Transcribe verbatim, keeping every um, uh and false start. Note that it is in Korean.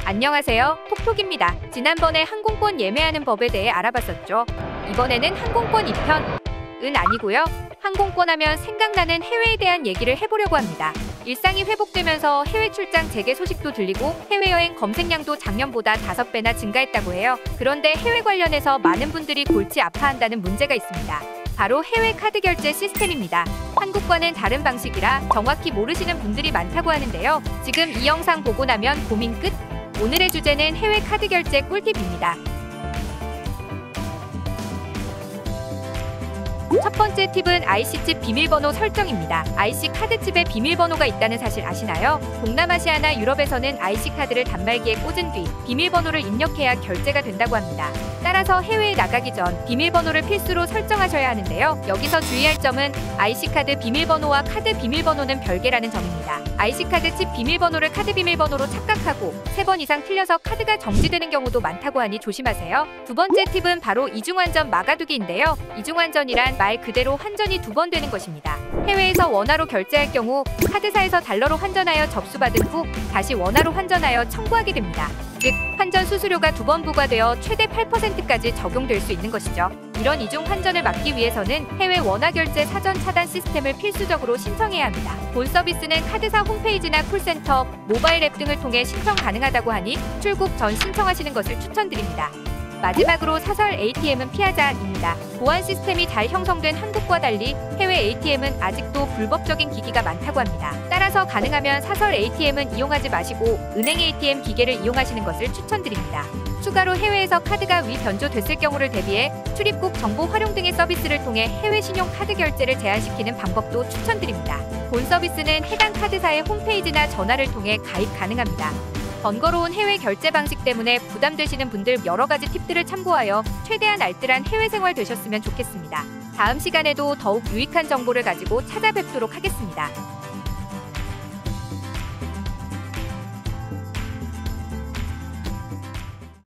안녕하세요, 톡톡입니다. 지난번에 항공권 예매하는 법에 대해 알아봤었죠. 이번에는 항공권 이 편은 아니고요. 항공권 하면 생각나는 해외에 대한 얘기를 해보려고 합니다. 일상이 회복되면서 해외 출장 재개 소식도 들리고 해외여행 검색량도 작년보다 다섯 배나 증가했다고 해요. 그런데 해외 관련해서 많은 분들이 골치 아파한다는 문제가 있습니다. 바로 해외 카드 결제 시스템입니다. 한국과는 다른 방식이라 정확히 모르시는 분들이 많다고 하는데요. 지금 이 영상 보고 나면 고민 끝! 오늘의 주제는 해외 카드 결제 꿀팁입니다. 첫 번째 팁은 아이씨칩 비밀번호 설정입니다. 아이씨 카드칩에 비밀번호가 있다는 사실 아시나요? 동남아시아나 유럽에서는 아이씨 카드를 단말기에 꽂은 뒤 비밀번호를 입력해야 결제가 된다고 합니다. 따라서 해외에 나가기 전 비밀번호를 필수로 설정하셔야 하는데요. 여기서 주의할 점은 아이씨 카드 비밀번호와 카드 비밀번호는 별개라는 점입니다. 아이씨 카드 칩 비밀번호를 카드 비밀번호로 착각하고 세 번 이상 틀려서 카드가 정지되는 경우도 많다고 하니 조심하세요. 두 번째 팁은 바로 이중환전 막아두기인데요. 이중환전이란 말 그대로 환전이 두 번 되는 것입니다. 해외에서 원화로 결제할 경우 카드사에서 달러로 환전하여 접수받은 후 다시 원화로 환전하여 청구하게 됩니다. 즉, 환전 수수료가 두 번 부과되어 최대 팔 퍼센트까지 적용될 수 있는 것이죠. 이런 이중 환전을 막기 위해서는 해외 원화 결제 사전 차단 시스템을 필수적으로 신청해야 합니다. 본 서비스는 카드사 홈페이지나 콜센터, 모바일 앱 등을 통해 신청 가능하다고 하니 출국 전 신청하시는 것을 추천드립니다. 마지막으로 사설 에이티엠은 피하자입니다. 보안 시스템이 잘 형성된 한국과 달리 해외 에이티엠은 아직도 불법적인 기기가 많다고 합니다. 따라서 가능하면 사설 에이티엠은 이용하지 마시고 은행 에이티엠 기계를 이용하시는 것을 추천드립니다. 추가로 해외에서 카드가 위 변조됐을 경우를 대비해 출입국 정보 활용 등의 서비스를 통해 해외 신용 카드 결제를 제한시키는 방법도 추천드립니다. 본 서비스는 해당 카드사의 홈페이지나 전화를 통해 가입 가능합니다. 번거로운 해외 결제 방식 때문에 부담되시는 분들 여러 가지 팁들을 참고하여 최대한 알뜰한 해외 생활 되셨으면 좋겠습니다. 다음 시간에도 더욱 유익한 정보를 가지고 찾아뵙도록 하겠습니다.